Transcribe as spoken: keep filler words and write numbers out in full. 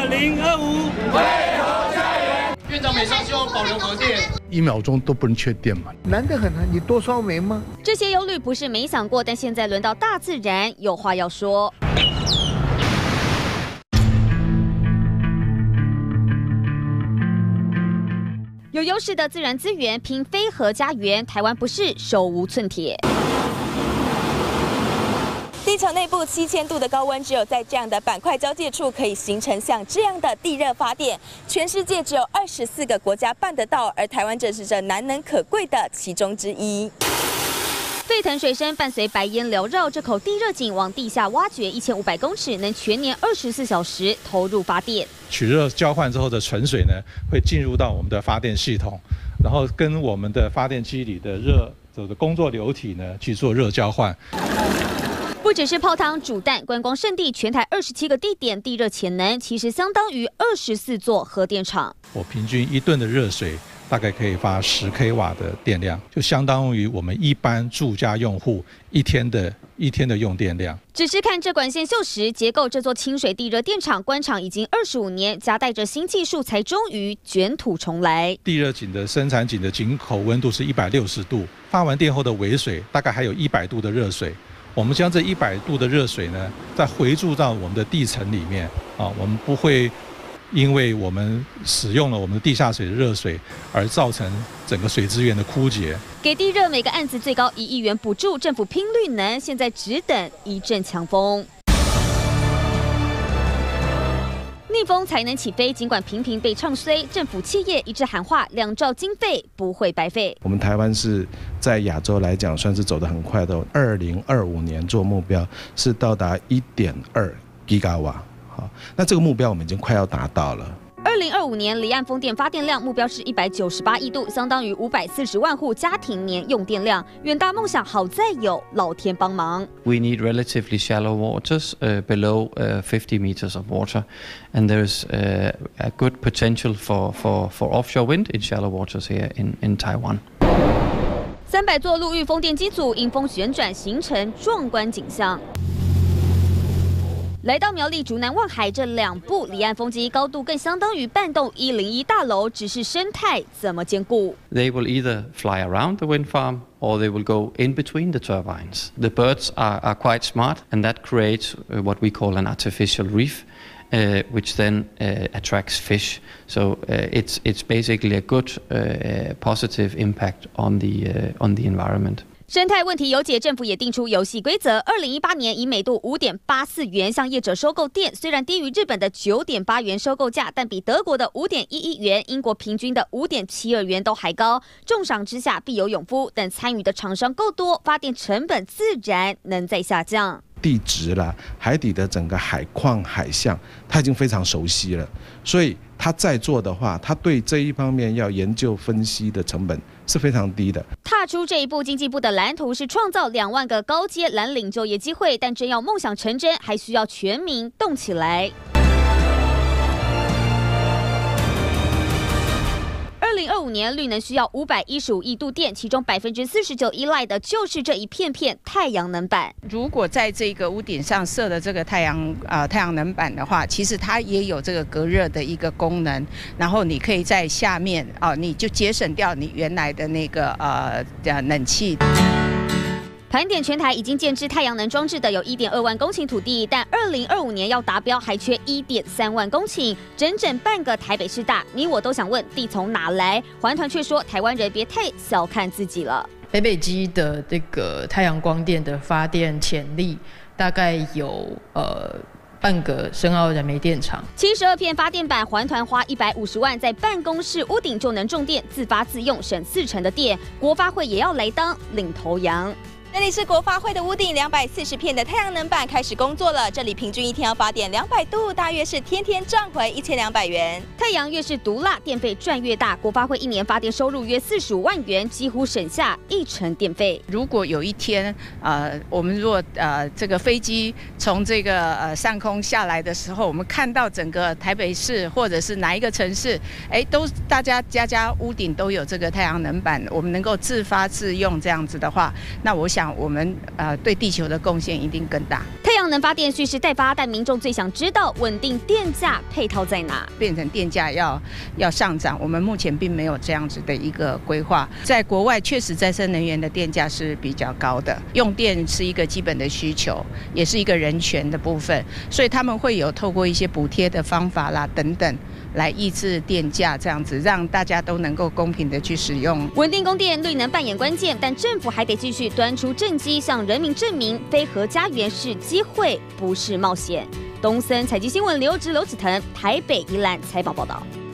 二零二五为核家园。院长每上希望保留核电， 一秒钟都不能缺电嘛？ 难得很啊！你多烧煤吗？ 这些忧虑不是没想过，但现在轮到大自然有话要说。 有优势的自然资源，凭非核家园，台湾不是手无寸铁。 地球内部七千度的高温，只有在这样的板块交界处，可以形成像这样的地热发电。全世界只有二十四个国家办得到，而台湾正是这难能可贵的其中之一。 沸腾水声伴随白烟缭绕，这口地热井往地下挖掘一千五百公尺，能全年二十四小时投入发电。 取热交换之后的纯水呢，会进入到我们的发电系统，然后跟我们的发电机里的热的工作流体呢去做热交换。 不只是泡汤、煮蛋，观光胜地全台二十七个地点地热潜能，其实相当于二十四座核电厂。 我平均一吨的热水大概可以发十 k 瓦的电量，就相当于我们一般住家用户一天的一天的用电量。 只是看这管线锈蚀结构，这座清水地热电厂关厂已经二十五年，夹带着新技术，才终于卷土重来。 地热井的生产井的井口温度是一百六十度，发完电后的尾水大概还有一百度的热水。 我们将这一百度的热水呢，再回注到我们的地层里面啊，我们不会因为我们使用了我们的地下水的热水而造成整个水资源的枯竭。 给地热每个案子最高一亿元补助，政府拼绿能，现在只等一阵强风。 逆风才能起飞，尽管频频被唱衰，政府企业一致喊话，两兆经费不会白费。 我们台湾是在亚洲来讲算是走得很快的，二零二五年做目标是到达一点二吉瓦，好，那这个目标我们已经快要达到了。 二零二五年离岸风电发电量目标是一百九十八亿度，相当于五百四十万户家庭年用电量。远大梦想好在有老天帮忙。 We need relatively shallow waters uh, below uh, fifty meters of water, and there's uh, a good potential for, for, for offshore wind in shallow waters here in, in Taiwan. 三百座陆域风电机组迎风旋转，形成壮观景象。 来到苗栗竹南望海，这两部离岸风机高度更相当于半栋一零一大楼，只是生态怎么兼顾 ？They will either fly around the wind farm or they will go in between the turbines. The birds are, are quite smart, and that creates what we call an artificial reef, uh, which then uh, attracts fish. So uh, it's it's basically a good, uh, positive impact on the uh, on the environment. 生态问题有解，政府也定出游戏规则。二零一八年以每度五点八四元向业者收购电，虽然低于日本的九点八元收购价，但比德国的五点一一元、英国平均的五点七二元都还高。重赏之下必有勇夫，等参与的厂商够多，发电成本自然能再下降。 地质啦，海底的整个海况、海象，他已经非常熟悉了，所以他在做的话，他对这一方面要研究分析的成本是非常低的。 踏出这一步，经济部的蓝图是创造两万个高阶蓝领就业机会，但真要梦想成真，还需要全民动起来。 二零二五年绿能需要五百一十五亿度电，其中百分之四十九依赖的就是这一片片太阳能板。 如果在这个屋顶上设的这个太阳啊、呃、太阳能板的话，其实它也有这个隔热的一个功能。然后你可以在下面啊、呃，你就节省掉你原来的那个呃呃冷气。 盘点全台已经建置太阳能装置的有一点二万公顷土地，但二零二五年要达标还缺一点三万公顷，整整半个台北市大。你我都想问，地从哪来？环团却说，台湾人别太小看自己了。 北北基的这个太阳光电的发电潜力大概有呃。 半个深澳燃煤电厂， 七十二片发电板，环团花一百五十万在办公室屋顶就能种电，自发自用，省四成的电。国发会也要来当领头羊。 这里是国发会的屋顶，两百四十片的太阳能板开始工作了。这里平均一天要发电两百度，大约是天天赚回一千两百元。 太阳越是毒辣，电费赚越大。国发会一年发电收入约四十五万元，几乎省下一成电费。 如果有一天，呃，我们如果呃这个飞机从这个呃上空下来的时候，我们看到整个台北市或者是哪一个城市，哎，都大家家家屋顶都有这个太阳能板，我们能够自发自用这样子的话，那我想。 想我们呃对地球的贡献一定更大。 太阳能发电蓄势待发，但民众最想知道稳定电价配套在哪？ 变成电价要要上涨，我们目前并没有这样子的一个规划。在国外确实再生能源的电价是比较高的，用电是一个基本的需求，也是一个人权的部分，所以他们会有透过一些补贴的方法啦等等，来抑制电价，这样子让大家都能够公平的去使用。 稳定供电，绿能扮演关键，但政府还得继续端出政绩，向人民证明非核家园是机会，不是冒险。东森采集新闻刘植、刘子腾，台北宜兰采访报道。